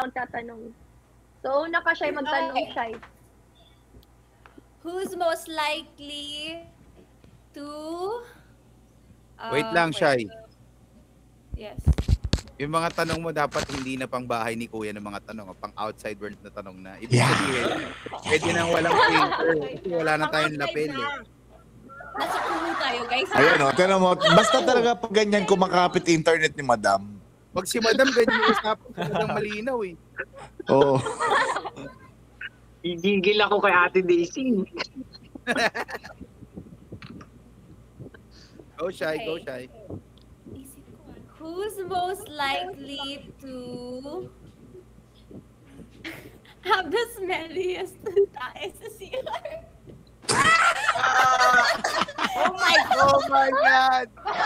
magtatanong. So, una ka siya magtanong siya. Who's most likely to... Wait lang, Shai. Yes. Yung mga tanong mo dapat hindi na pang bahay ni Kuya ng mga tanong, pang outside world na tanong na. Ibig sabihin, pwede nang walang filter kasi wala na tayong lapel eh. Nasa puno tayo, guys. Ayun, no? Tignan mo, basta talaga pag ganyan kumakapit internet ni Madam. Pag si Madam, ganyan yung usapan, talagang malinaw eh. Oo. Igigil ako kay Ate Daisy. Go Shai, go Shai. Who's most likely to have the smelliest tae sa CR? Oh my God!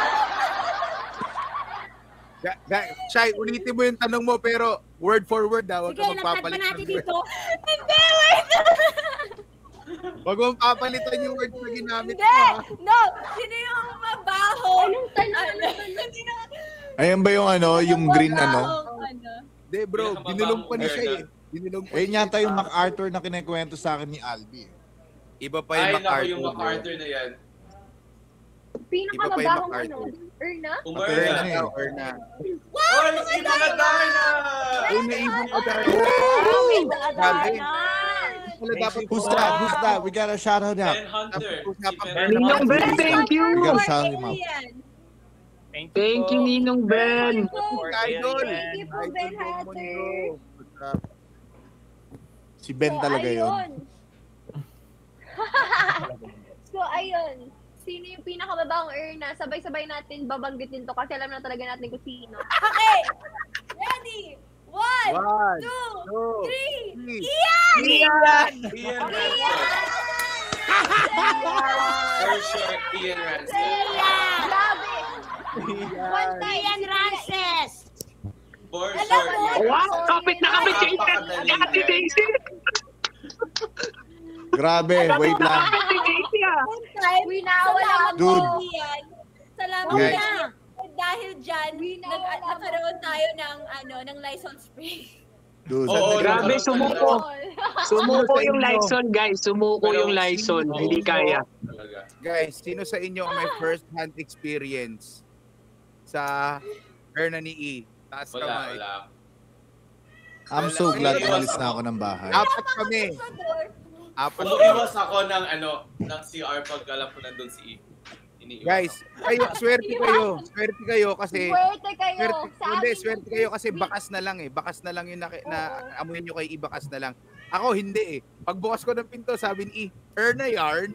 Shai, ulitin mo yung tanong mo pero word for word daw. Huwag ka magpapalit. Natin dito. Hindi, wait! Huwag mong papalitan yung words na ginamit mo. Hindi! No! Sino yung mabaho? Anong tanong? Ayan ba yung yung green Hindi bro, binulong pa ni siya eh. Binulong pa Ayun yata yung MacArthur na kinikwento sa akin ni Albi. Iba pa yung MacArthur. Ay, yung MacArthur na yan. Pinakamabahong ano? Erna? Erna. Oh, nag-ibon na tayo na! Ay, naibon ka tayo. Who's that? We gotta shout out now. Ben Hunter. Ninong Ben, thank you! We gotta shout him out. Thank you, Ninong Ben. Idol. Thank you po, Ben Hatter. Si Ben talaga yun. So, ayun. Sino yung pinakamabahong Erna? Sabay-sabay natin babanggitin to kasi alam na talaga natin kung sino. Okay! Ready! 1, 2, 3! Ian! Ian Ransom. For sure, Ian Ransom. Grabe! Ian Rances! For sure. Wow, kapit na kapit yung internet ni Ate Daisy. Grabe, wait lang. Ate Daisy Winawala Dude. mo. Ian. Salamat Guys. na. Dahil dyan, nagkaroon tayo ng Lysol spray. Dude, Oo, Grabe, sumuko. Sumuko yung Lysol, guys. Sumuko yung Lysol. Hindi kaya. Guys, sino sa inyo ang may first hand experience sa Erna ni E? Taas kamay. Wala. I'm so glad umalis na ako ng bahay. Apat kami. Apat. Umiwas ako ng CR pag alam ko nandun si E. Guys, swerte kayo kasi swerte kayo kasi bakas na lang eh. Bakas na lang yung amuhin nyo kay ibakas na lang. Ako hindi eh. Pagbukas ko ng pinto, sabi ni Erna yarn.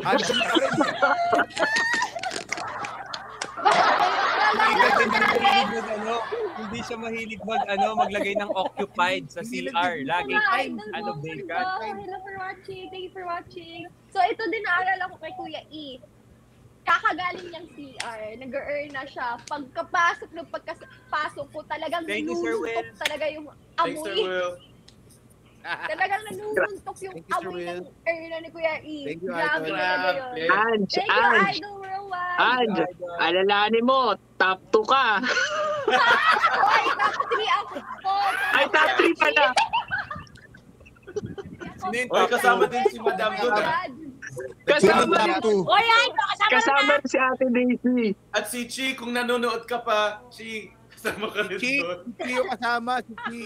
Hindi siya mahilig maglagay ng occupied sa CR. Laging vacant. Hello for watching. Thank you for watching. So ito din naalala ko kay Kuya E. Kakagaling niyang CR, nag-earn na siya. Pagkapasok ko, talagang nanununtok talaga yung amoy. Talagang nanununtok yung amoy ng earn na ni Kuya E. Thank you, Grabe talaga yun. Ange, Thank you, Idol Worldwide. Ange, alalahanin mo, top 2 ka. Ay, top 3 ako. Ay, top 3 pala. Oy, kasama din si Madam doon. Kasama Kasama si Ate Daisy. At si Chi, kung nanonood ka pa, Chi, kasama ka rin doon. Si yung kasama, si Chi.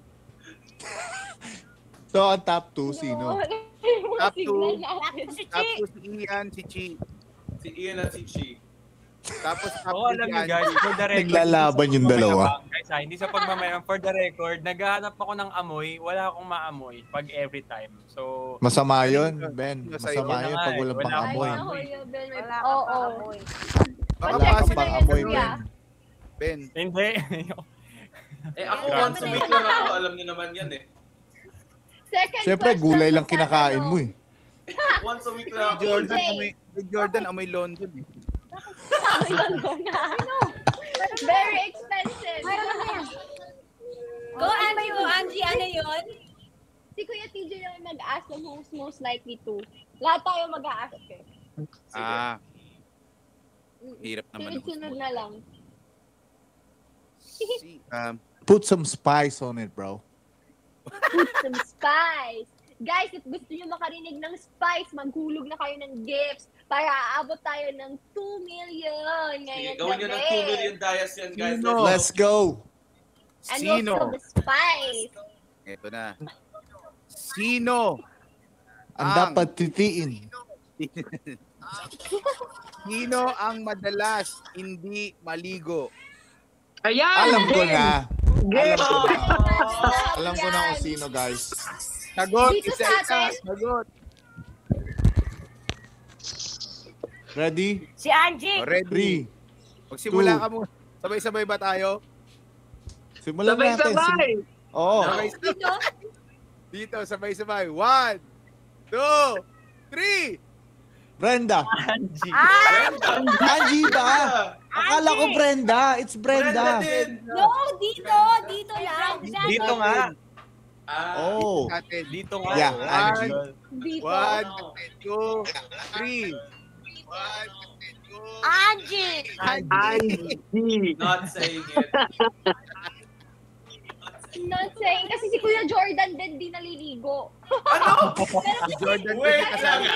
So, ang top 2, sino? Top 2. Si Top 2 si Ian, si Chi. Si Ian at si Chi. Tapos top Alam niyo guys, for the record. Naglalaban yung dalawa. Guys, hindi sa pagmamayabang. For the record, naghahanap ako ng amoy, wala akong maamoy pag every time. So, Masama yun, Ben. Masama yun pag walang pang-amoy. Oo. Wala kang pang-amoy, Ben. Ben. hindi. Ako once a week lang ako, alam niyo naman yan eh. Siyempre, gulay lang kinakain mo eh. Once a week lang ako. Jordan, amoy London eh. Very expensive. Go, Angie, ano yun? Si Kuya TJ lang mag-ask ng who's most likely to. Lahat tayo mag-a-ask eh. Hirap naman. Sunod na lang. Put some spice on it, bro. Put some spice. Guys, if gusto nyo makarinig ng spice, maghulog na kayo ng gifts para aabot tayo ng 2 million ngayon Gawin nyo ng 2 million dias yan, guys. Sino? Let's go. And Sino? also the spice. Ito na. Sino? Ang dapat titiin. Sino ang madalas hindi maligo? Ayan! Alam ko na. Yes! Alam ko na kung sino, guys. Sagot, Dito sa isa-isa. atin. Sagot. Ready? Si Angie. Ready. 3. Magsimula Two. ka muna. Sabay-sabay ba tayo? Simulan natin. Sabay-sabay! Oo. Dito? Dito, sabay-sabay. 1, 2, 3. Brenda. Angie. Angie ba? Akala ko Brenda. It's Brenda. din. No, dito. Dito lang. Dito nga. Oh. Natin. Dito nga. Yeah, Angie. Dito. 1, 2, 3. Angie. Angie! Not saying it. Not saying, kasi si Kuya Jordan din di naliligo. Ano? Si Jordan Wait, din kasama.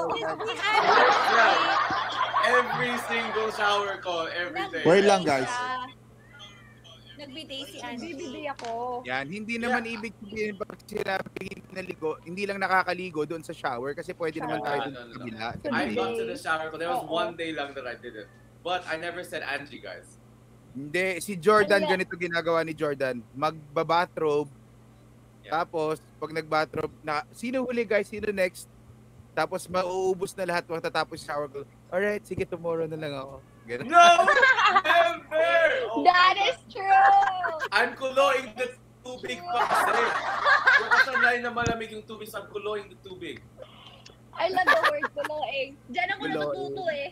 Every single shower call, every day. Wait lang, guys. Nagbitay si Angie. Bibili ako. Yan, hindi naman ibig sabihin pag sila naligo, hindi lang nakakaligo doon sa shower kasi pwede naman tayo doon sa kabila. I got to the shower call. There was one day lang that I did it. But I never said Angie, guys. Hindi, si Jordan, Ano yan? ganito ginagawa ni Jordan. Magbabathrobe, Yeah. tapos pag nagbathrobe, sino huli guys, sino next? Tapos mauubos na lahat matatapos shower ko. Alright, sige, tomorrow na lang ako. Ganun. No! Never! Oh, That is true! I'm kuloing the tubig pa kasi. Yung kasanay na malamig yung tubig, so I'm kuloing the tubig. I love the word kuloing. Diyan ako Kuloing. natututo eh.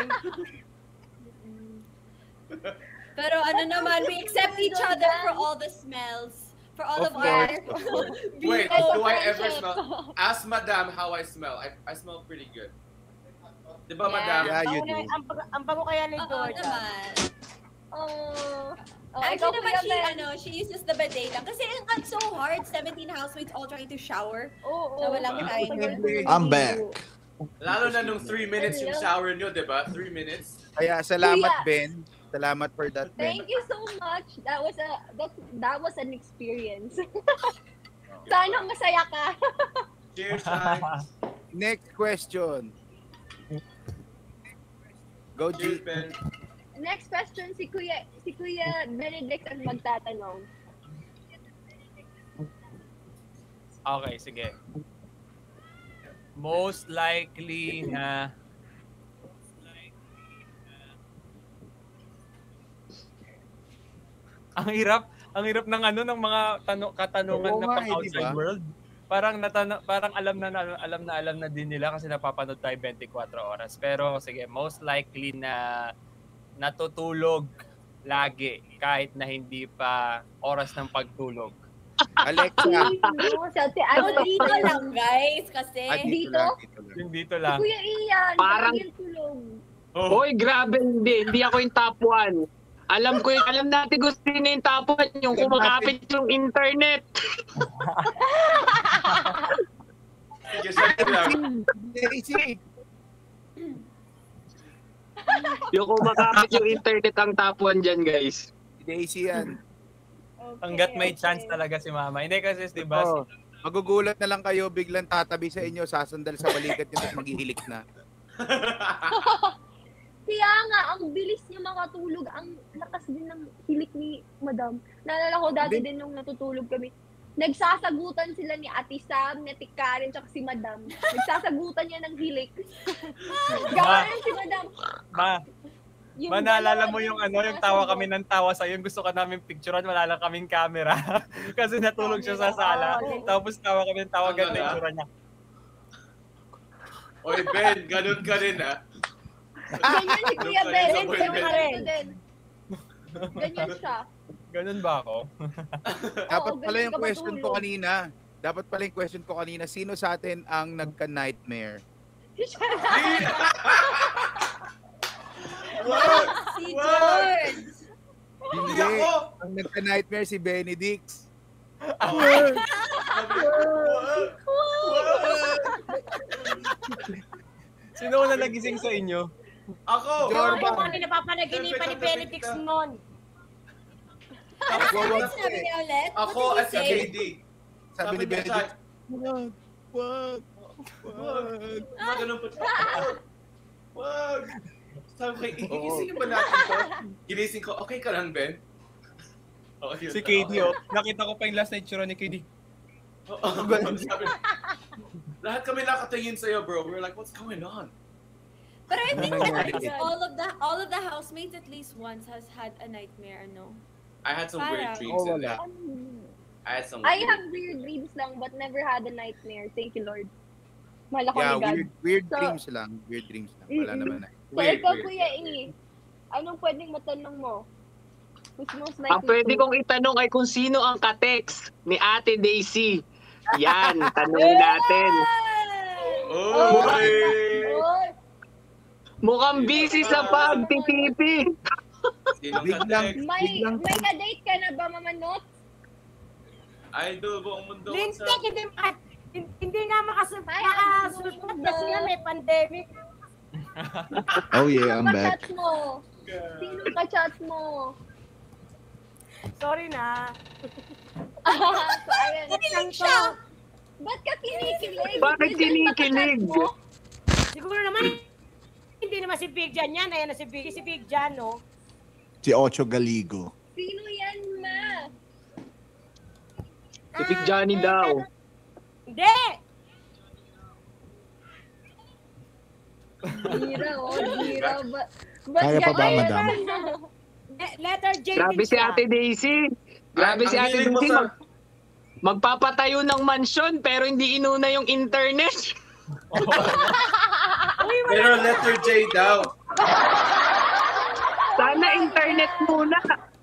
Pero ano naman, we accept each other for all the smells. For all of, Of our Wait, It's a do I ever friendship. smell? Ask Madam how I smell. I smell pretty good. Diba, Yeah. Madam? Yeah, you do. Ang bango kaya ni Oo Jordan. naman. Oh. Oh, Actually ikaw, naman, Kuya Ben. she uses the bidet lang. Kasi it's so hard, 17 housemates all trying to shower. Oo. Na walang timer. I'm back. Lalo na nung 3 minutes yung shower nyo, diba? 3 minutes. Kaya salamat Kuya. Ben. Salamat for that Ben. Thank you so much. That was an experience. Sana masaya ka. Cheers, guys. Next question. Go Cheers, G. Ben. Next question, si Kuya Benedict ang magtatanong. Okay, sige. Most likely na ang hirap ng ano ng mga katanungan Oo na nga pang eh, outside diba? world. Parang alam na din nila kasi napapanood tayo 24 oras. Pero sige, most likely na natutulog lagi kahit na hindi pa oras ng pagtulog. Alexa. Ano dito lang, guys, kasi Dito? Yung dito lang. Kuya Ian, Parang- lagi ang tulog. Oh, Hoy, grabe, hindi ako yung top 1. Alam natin gusto na yung top 1, yung kumakapit yung internet. Sige, sige lang. Daisy. Yung kumakapit yung internet ang top 1 dyan, guys. Daisy yan. hanggat may chance talaga si Mama. Hindi kasi, di ba? Oh, magugulat na lang kayo, biglang tatabi sa inyo, sasandal sa balikat niyo, tapos maghihilik na. Kaya nga, ang bilis niya makatulog, ang lakas din ng hilik ni Madam. Naalala ko dati din nung natutulog kami, nagsasagutan sila ni Ate Sam, ni Ate Karen, tsaka si Madam. Nagsasagutan niya ng hilik. Gawin si Madam. Naalala mo yung dalawa yung tawa din kami ng tawa sa'yo, yung gusto ka namin picturean, wala lang kaming camera. Kasi natulog siya sa sala. Tapos tawa kami ng tawa, ganda yung tsura niya. Oy, Ben, ganun ka rin, ha? Ganyan si Kuya Ben. Ganun Ganyan din. Ganyan siya. Ganun ba ako? Dapat Oo, pala ganun yung ka question ko matulog. kanina. Dapat pala yung question ko kanina, sino sa atin ang nagka-nightmare? What? Si What? George! Hindi. Ako! Ang nagka-nightmare si Benedict. Sino na nagising sa inyo? Ako! Jordan. Ako kami napapanaginipan ni Benedix noon. Ano Wawag sinabi niya ulit? Ako What at did si he say? KD. Sabi ni niya Benedict, sa- wag. Ganun po. Wag! Sabi ko, igising ba natin to? Ginising ko, okay ka lang, Ben? Oh, yun Si na, KD, okay. oh. Nakita ko pa yung last night tsura ni KD. Sabi, lahat kami nakatingin sa'yo, bro. We're like, what's going on? But I think Oh my at least God. all of the housemates at least once has had a nightmare, no? I had some weird Parang- dreams in there. I had some I have weird dreams lang but never had a nightmare. Thank you, Lord. Mahal ako Yeah, ni God. weird So- dreams lang. Weird dreams lang. Wala Mm-mm. naman na. So, ikaw, Kuya E, anong pwedeng matanong mo? Who's most likely Ang pwede to- kong itanong ay kung sino ang ka-text ni Ate Daisy. Yan, tanongin natin. Oy! Oy! Mukhang busy sa pagtitipi. Sino Biglang, ka-text? May ka-date ka na ba, Mama Not? Idol, buong mundo. Lintik, hindi nga makasunod kasi nga may pandemic. Oh yeah, I'm Sino back. ka-chat mo? Sino ka-chat mo? Sorry na. So, ayun. Kinilig siya! Ba't ka kinikilig? Bakit Sino kinikilig? ka-chat mo? Siguro naman, hindi naman si Big Jan yan. Ayan na si Big Jan, no? Si Ocho Galigo. Sino yan, ma? Si Big Johnny daw. Hindi! Dira, dira. Kaya pa ba, madam? Letter J Grabe din si siya. Ate Daisy. Grabe Ang si Ate hiling mo Daisy. sa- Magpapatayo ng mansyon pero hindi inuna yung internet. Pero letter J daw. Sana internet muna.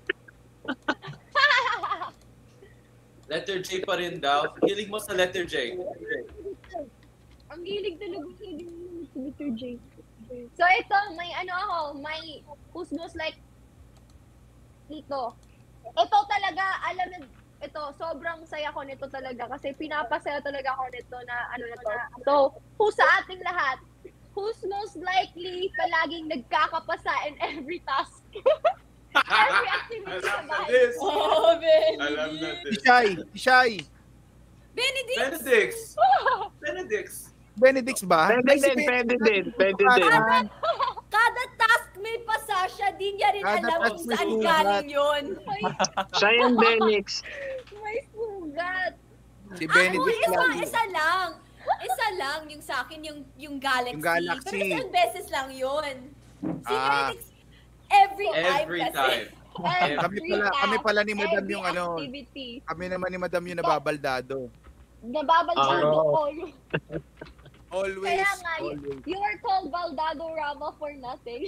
Letter J pa rin daw. Hilig mo sa letter J. Ang gilig talaga sa Mr. J. So ito, may who's most like dito. Ito talaga, alam na, ito, sobrang saya ko nito talaga kasi pinapasaya talaga ako nito na na to. So, who sa ating lahat, who's most likely palaging nagkakapasa in every task? Every activity sa Alam na bahay. this. Oh, Benedict! Alam na Si this. Shai, si Shai. Benedict! Benedix. Benedix. Benedix ba? Pwede din. Kada task may pasa siya, di niya rin Kada alam task kung may saan sugat. galing yun. Siya yung Benix. May sugat. Si Benedix lang. Isa lang. Isa lang yung sa akin, yung Galaxy. Yung Galaxy. Pero isang beses lang yun. Si Ah. Benedict, every time Every kasi. time. Kami pala ni Madam Every yung ano. activity. Kami naman ni Madam yung nababaldado. Nababaldado ko. Always. Kaya nga, Always. you are called Baldado Rama for nothing.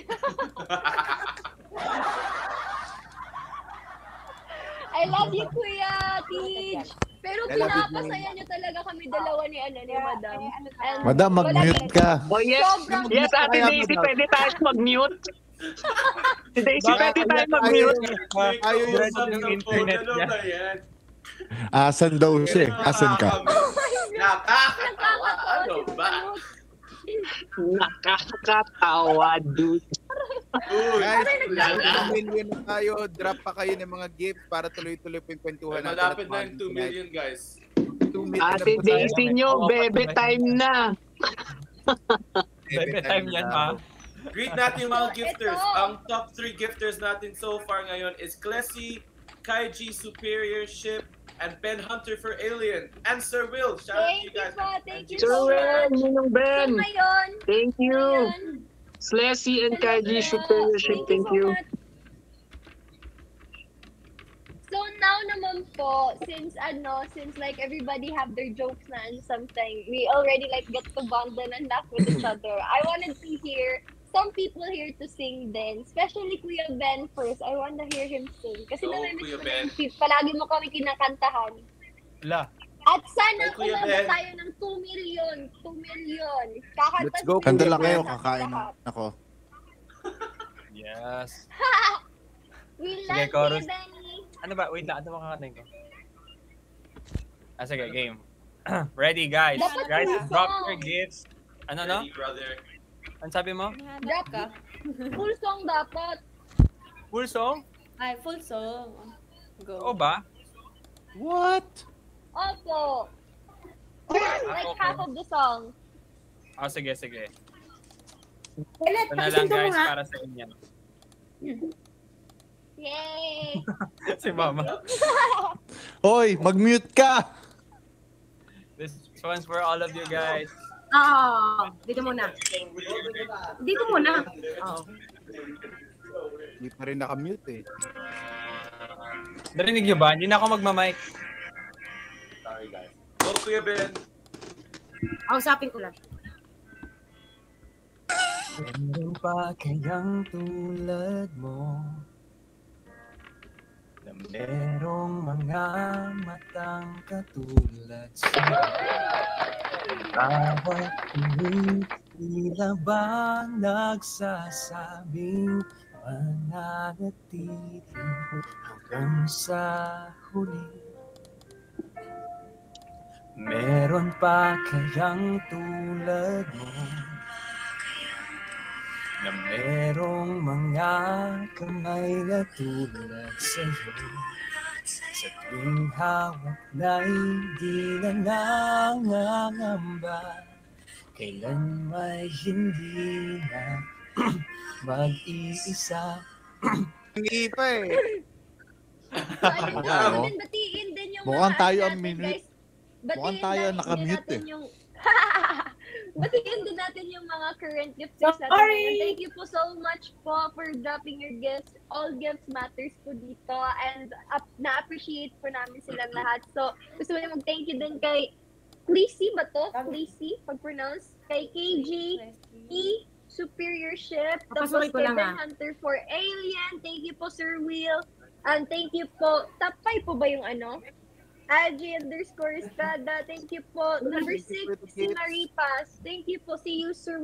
I love you, Kuya Tej. Pero I love you, pinapasaya niyo talaga kami dalawa ni Madam. And Madam, mag-mute wala- ka. Oh yes, Sobrang- yes Ate Kaya, Daisy, madam. pwede tayo mag-mute. Si Daisy, Baka pwede tayo ayaw- mag-mute. Ayaw yung Usap yung ng internet phone, ano niya. ba yan? Asan daw siya? Asan ka? Nakakatawa. Ano ba? Nakakatawa, dude. Uy, Guys, lala. 2 million na tayo. Drop pa kayo ng mga gifts para tuloy-tuloy po yung kwentuhan natin. Malapit at na yung 2 tonight. million, guys. 2 million na Ate po tayo. Daisy nyo, bebe time na. Bebe time yan, ma. Greet natin yung mga So, gifters. ito. Ang top 3 gifters natin so far ngayon is Klessy, Kaiji Superior Ship, and Ben Hunter for Alien. And Sir Will. Shout out to Thank you you guys. po, thank you Sir so Wen, much. Ninong So Ben. ngayon, Thank you. ngayon, Slessy and Kaiji Superiorship, thank you. So now naman po, since like everybody have their jokes na and something, we already like get to bondle and laugh with each other. I wanted to hear some people here to sing then, especially Kuya Ben first. I want to hear him sing. Kasi Go, namimiss Kuya ko Ben. na yung palagi mo kami kinakantahan. Wala. At sana Go, Kuya umabot Ben. tayo ng 2 million. 2 million. Kakanta Let's go, si Kanta Kuya lang kayo, Ben sa kakain lahat. ako. Yes. We Sige, love chorus. you, Benny. Ano ba? Wait lang. Ano makakatayin ko? Sige, game. Ready, guys. Dapat Guys, full drop song. your gifts. Ano, no? Ready, brother. Ano sabi mo? Drop ka. Full song dapat. Full song? Ay, full song. Go. Oo ba? What? Opo. Like okay. half of the song. Sige, sige. Ulit, Ito na lang, pakisunto mo guys, nga. para sa inyo. Yay! Si Mama. Hoy, mag-mute ka! This one's for all of you guys. Dito muna. Dito muna. Oo. Hindi pa rin nakamute eh. Narinig nyo ba? Hindi na ako magmamic. Sorry, guys. Go, Kuya Ben. Kausapin ko lang. Meron pa kayang tulad mo na merong mga matang katulad sa'yo. Bawat tila ba nagsasabing mananatili hanggang sa huli. Meron pa kayang tulad mo na merong mga kamay na tulad sa'yo. Sa tuwing hawak na hindi na nangangamba, kailan may hindi na mag-iisa. Hindi pa eh. Batiin din yung Mukhang mga tayo ano ang natin, minute. guys. Batiin Mukhang tayo ang din nakamute natin eh. yung- Batiin din natin yung mga current gifts natin. Sorry! And thank you po so much po for dropping your gifts. All gifts matters po dito. And na-appreciate po namin silang lahat. So, gusto mo mag-thank you din kay Fleecy ba to? Fleecy, pag-pronounce. Kay KG, E, Superior Ship. Tapos Papasukin ko kay lang, Ben Hunter for Alien. Thank you po, Sir Will. And thank you po. Top 5 po ba yung ano? Ag_Estrada, thank you po. Number 6, si Maripas. Thank you po si user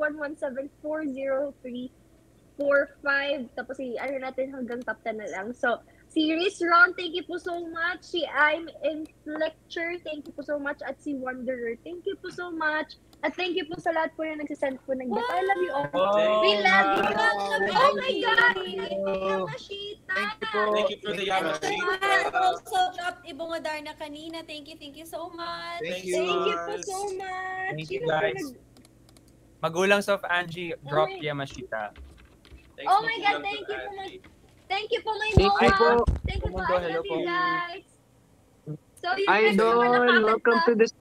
117403445. Tapos si ano natin hanggang top 10 na lang. So, si Riz Ron, thank you po so much. Si I'm in lecture, thank you po so much. At si Wanderer, thank you po so much. At thank you po sa lahat po yung nagsisend po ng gift. I love you all. We love you. Oh my God! Yamashita! Thank you po. Thank you for the Yamashita. Also dropped Ibongadar na kanina. Thank you so much. Thank Thank you po so much. Thank you, Sino po guys. Magulang of Angie, drop Yamashita. Thanks, Oh my God, Magulang thank you for po, Angie. Thank you po, my Thank you po. Thank you po. I Hello love po. you guys. So, you guys Idol, naman welcome to the